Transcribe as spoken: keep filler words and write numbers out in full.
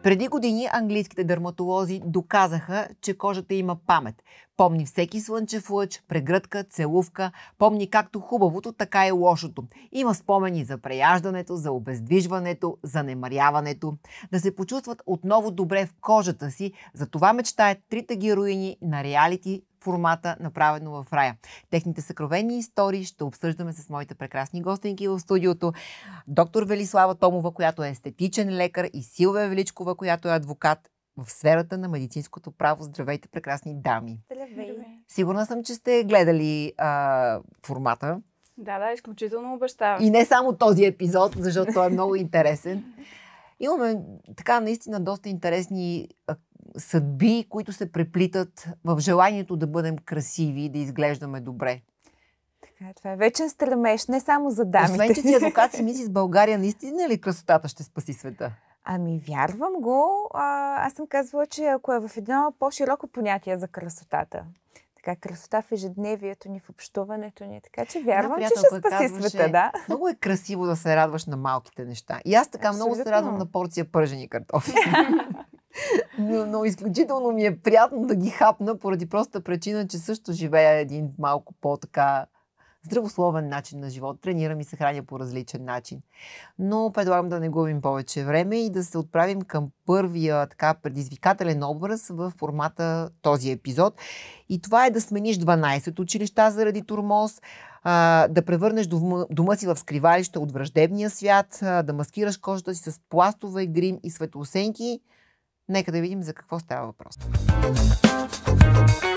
Преди години английските дерматолози доказаха, че кожата има памет. Помни всеки слънчев лъч, прегръдка, целувка, помни както хубавото, така и лошото. Има спомени за преяждането, за обездвижването, за немаряването. Да се почувстват отново добре в кожата си, за това мечтаят трите героини на реалити формата Направено в рая. Техните съкровени истории ще обсъждаме с моите прекрасни гостенки в студиото. Доктор Велислава Томова, която е естетичен лекар, и Силвия Величкова, която е адвокат в сферата на медицинското право. Здравейте, прекрасни дами! Здравей! Сигурна съм, че сте гледали а, формата. Да, да, изключително обещавам. И не само този епизод, защото той е много интересен. Имаме така наистина доста интересни а, съдби, които се преплитат в желанието да бъдем красиви и да изглеждаме добре. Така, това е вечен стремеж, не само за дамите. Освен, че си адвокат, си мисли с България, наистина ли красотата ще спаси света? Ами, вярвам го. А, аз съм казвала, че ако е в едно по-широко понятие за красотата, така, красота в ежедневието ни, в общуването ни, така че вярвам, че ще спаси света, да. Много е красиво да се радваш на малките неща. И аз така Абсолютно. много се радвам на порция пържени картофи. но, но изключително ми е приятно да ги хапна, поради простата причина, че също живея един малко по-така здравословен начин на живот. Тренирам и се храня по различен начин. Но предлагам да не губим повече време и да се отправим към първия така предизвикателен образ в формата този епизод. И това е да смениш дванайсет училища заради тормоз, а, да превърнеш дома, дома си в скривалище от враждебния свят, а, да маскираш кожата си с пластове, грим и светлосенки. Нека да видим за какво става въпрос.